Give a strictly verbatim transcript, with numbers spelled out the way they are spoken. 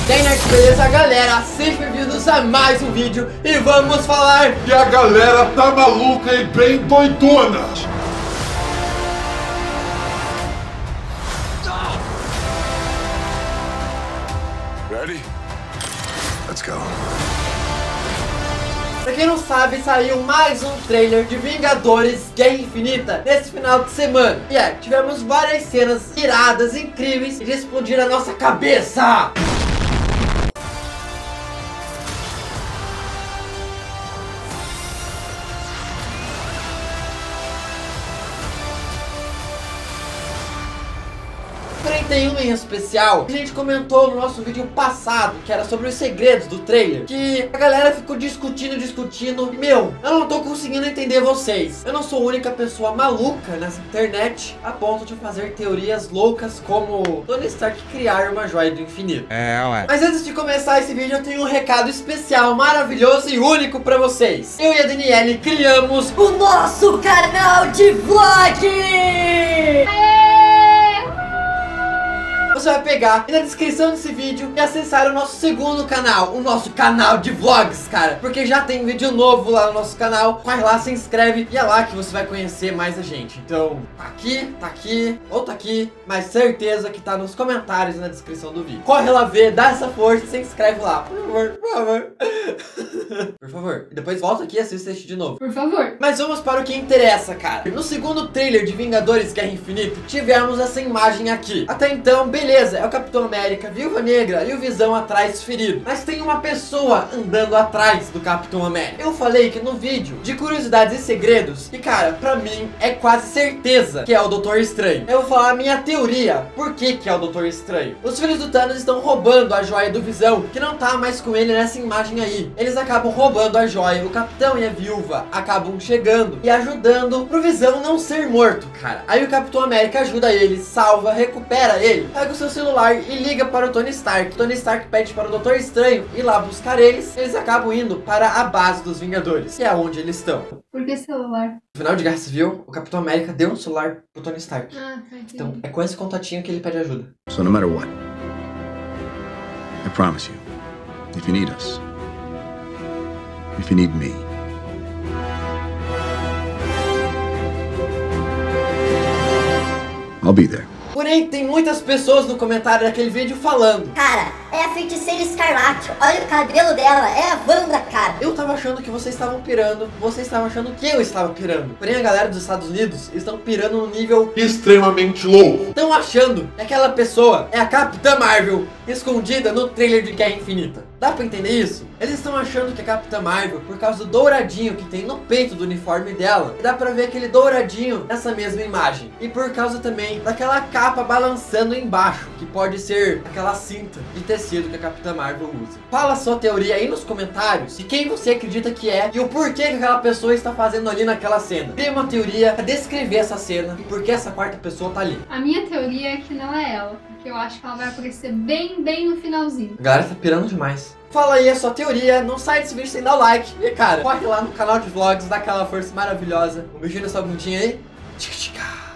E aí, Nerd, beleza, galera? Sejam bem-vindos a mais um vídeo e vamos falar... E a galera tá maluca e bem doidona. Ready? Let's go. Pra quem não sabe, saiu mais um trailer de Vingadores Guerra Infinita nesse final de semana. E é, tivemos várias cenas iradas, incríveis e de explodir a nossa cabeça. Porém, tem uma em especial que a gente comentou no nosso vídeo passado, que era sobre os segredos do trailer, que a galera ficou discutindo, discutindo. Meu, eu não tô conseguindo entender vocês. Eu não sou a única pessoa maluca nessa internet a ponto de fazer teorias loucas como Tony Stark criar uma joia do infinito. É, ué. Mas antes de começar esse vídeo, eu tenho um recado especial, maravilhoso e único pra vocês. Eu e a Daniele criamos o nosso canal de vlog! Você vai pegar e na descrição desse vídeo e acessar o nosso segundo canal, o nosso canal de vlogs, cara. Porque já tem vídeo novo lá no nosso canal. Corre lá, se inscreve e é lá que você vai conhecer mais a gente. Então, tá aqui, tá aqui, ou tá aqui, mas certeza que tá nos comentários e na descrição do vídeo. Corre lá ver, dá essa força e se inscreve lá. Por favor, por favor. Por favor. E depois volta aqui e assista este de novo. Por favor. Mas vamos para o que interessa, cara. No segundo trailer de Vingadores Guerra Infinita, tivemos essa imagem aqui. Até então, beleza. Beleza, é o Capitão América, Viúva Negra e o Visão atrás ferido. Mas tem uma pessoa andando atrás do Capitão América. Eu falei que no vídeo de curiosidades e segredos, e cara, pra mim é quase certeza que é o Doutor Estranho. Eu vou falar a minha teoria. Por que que é o Doutor Estranho? Os filhos do Thanos estão roubando a joia do Visão, que não tá mais com ele nessa imagem aí. Eles acabam roubando a joia. O Capitão e a Viúva acabam chegando e ajudando pro Visão não ser morto, cara. Aí o Capitão América ajuda ele, salva, recupera ele, pega o seu celular e liga para o Tony Stark. Tony Stark pede para o Doutor Estranho ir lá buscar eles. Eles acabam indo para a base dos Vingadores, que é onde eles estão. Por que celular? No final de Guerra Civil, o Capitão América deu um celular pro Tony Stark. Ah, tá, entendi. Então é com esse contatinho que ele pede ajuda. So no matter what, I promise you, if you need us, if you need me, I'll be there. Porém, tem muitas pessoas no comentário daquele vídeo falando: cara, é a Feiticeira Escarlate, olha o cabelo dela, é a Wanda, cara. Eu tava achando que vocês estavam pirando, vocês estavam achando que eu estava pirando. Porém, a galera dos Estados Unidos estão pirando num nível Extremamente louco. Estão achando que aquela pessoa é a Capitã Marvel escondida no trailer de Guerra Infinita. Dá pra entender isso? Eles estão achando que a Capitã Marvel, por causa do douradinho que tem no peito do uniforme dela, dá pra ver aquele douradinho nessa mesma imagem. E por causa também daquela capa balançando embaixo, que pode ser aquela cinta de tecido que a Capitã Marvel usa. Fala a sua teoria aí nos comentários e quem você acredita que é e o porquê que aquela pessoa está fazendo ali naquela cena. Tem uma teoria pra descrever essa cena e por que essa quarta pessoa tá ali. A minha teoria é que não é ela, porque eu acho que ela vai aparecer bem, bem no finalzinho. A galera tá pirando demais. Fala aí a sua teoria, não sai desse vídeo sem dar o like. E cara, corre lá no canal de vlogs, dá aquela força maravilhosa. Um beijinho nessa bundinha aí. Tchica, tchica.